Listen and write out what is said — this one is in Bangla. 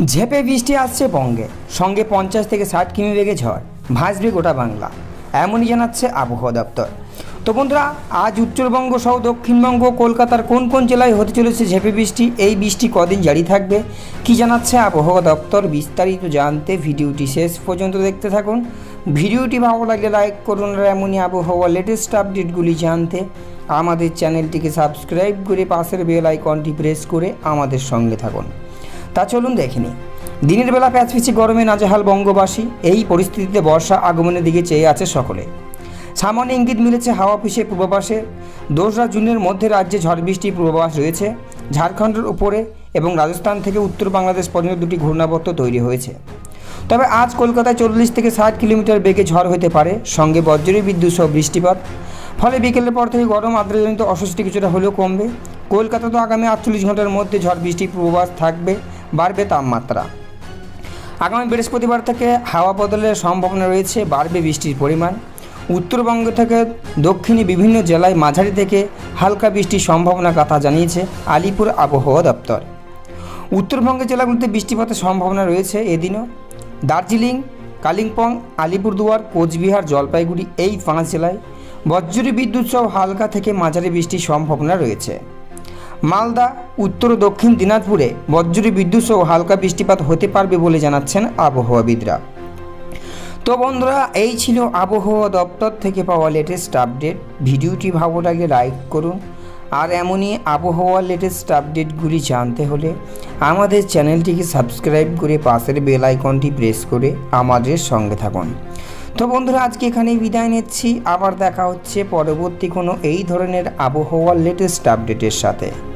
ঝেঁপে বৃষ্টি আসছে বঙ্গে, সঙ্গে 50 থেকে 60 কিমি বেগে ঝড়, ভাসবে গোটা বাংলা, এমনই জানাচ্ছে আবহাওয়া দপ্তর। তো বন্ধুরা, আজ উত্তরবঙ্গ সহ দক্ষিণবঙ্গ কলকাতার কোন কোন জেলায় হতে চলেছে ঝেঁপে বৃষ্টি, এই বৃষ্টি কদিন জারি থাকবে, কি জানাচ্ছে আবহাওয়া দপ্তর, বিস্তারিত জানতে ভিডিওটি শেষ পর্যন্ত দেখতে থাকুন। ভিডিওটি ভালো লাগলে লাইক করুন, আর এমনই আবহাওয়া লেটেস্ট আপডেটগুলি জানতে আমাদের চ্যানেলটিকে সাবস্ক্রাইব করে পাশের বেল আইকনটি প্রেস করে আমাদের সঙ্গে থাকুন। তা চলুন দেখে নিই। দিনের বেলা প্যাচপিচি গরমে নাজেহাল বঙ্গবাসী, এই পরিস্থিতিতে বর্ষা আগমনের দিকে চেয়ে আছে সকলে। সামান্য ইঙ্গিত মিলেছে হাওয়া অফিসের পূর্বাভাসে। 2রা জুনের মধ্যে রাজ্যে ঝড় বৃষ্টির পূর্বাভাস রয়েছে। ঝাড়খণ্ডের উপরে এবং রাজস্থান থেকে উত্তর বাংলাদেশ পর্যন্ত দুটি ঘূর্ণাবর্ত তৈরি হয়েছে। তবে আজ কলকাতায় 40 থেকে 60 কিলোমিটার বেগে ঝড় হতে পারে, সঙ্গে বজ্রী বিদ্যুৎ সহ বৃষ্টিপাত। ফলে বিকেলের পর থেকে গরম আর্দ্রজনিত অস্বস্তি কিছুটা হলেও কমবে। কলকাতা তো আগামী 48 ঘন্টার মধ্যে ঝড় বৃষ্টির পূর্বাভাস থাকবে, বাড়বে তাপমাত্রা। আগামী বৃহস্পতিবার থেকে হাওয়া বদলের সম্ভাবনা রয়েছে, বাড়বে বৃষ্টির পরিমাণ। উত্তরবঙ্গ থেকে দক্ষিণে বিভিন্ন জেলায় মাঝারি থেকে হালকা বৃষ্টির সম্ভাবনার কথা জানিয়েছে আলিপুর আবহাওয়া দপ্তর। উত্তরবঙ্গের জেলাগুলিতে বৃষ্টিপাতের সম্ভাবনা রয়েছে এদিনও। দার্জিলিং, কালিম্পং, আলিপুরদুয়ার, কোচবিহার, জলপাইগুড়ি, এই 5 জেলায় বজ্রী বিদ্যুৎ সহ হালকা থেকে মাঝারি বৃষ্টির সম্ভাবনা রয়েছে। মালদা, উত্তর ও দক্ষিণ দিনাজপুরে বজ্রী বিদ্যুৎ সহ হালকা বৃষ্টিপাত হতে পারবে বলে জানাচ্ছেন আবহাওয়াবিদরা। তো বন্ধুরা, এই ছিল আবহাওয়া দপ্তর থেকে পাওয়া লেটেস্ট আপডেট। ভিডিওটি ভালো লাগলে লাইক করুন, আর এমনই আবহাওয়ার লেটেস্ট আপডেটগুলি জানতে হলে আমাদের চ্যানেলটিকে সাবস্ক্রাইব করে পাশের বেল আইকনটি প্রেস করে আমাদের সঙ্গে থাকুন। তো বন্ধুরা, আজকে এখানেই বিদায় নিচ্ছি। আবার দেখা হচ্ছে পরবর্তী কোনো এই ধরনের আবহাওয়ার লেটেস্ট আপডেটের সাথে।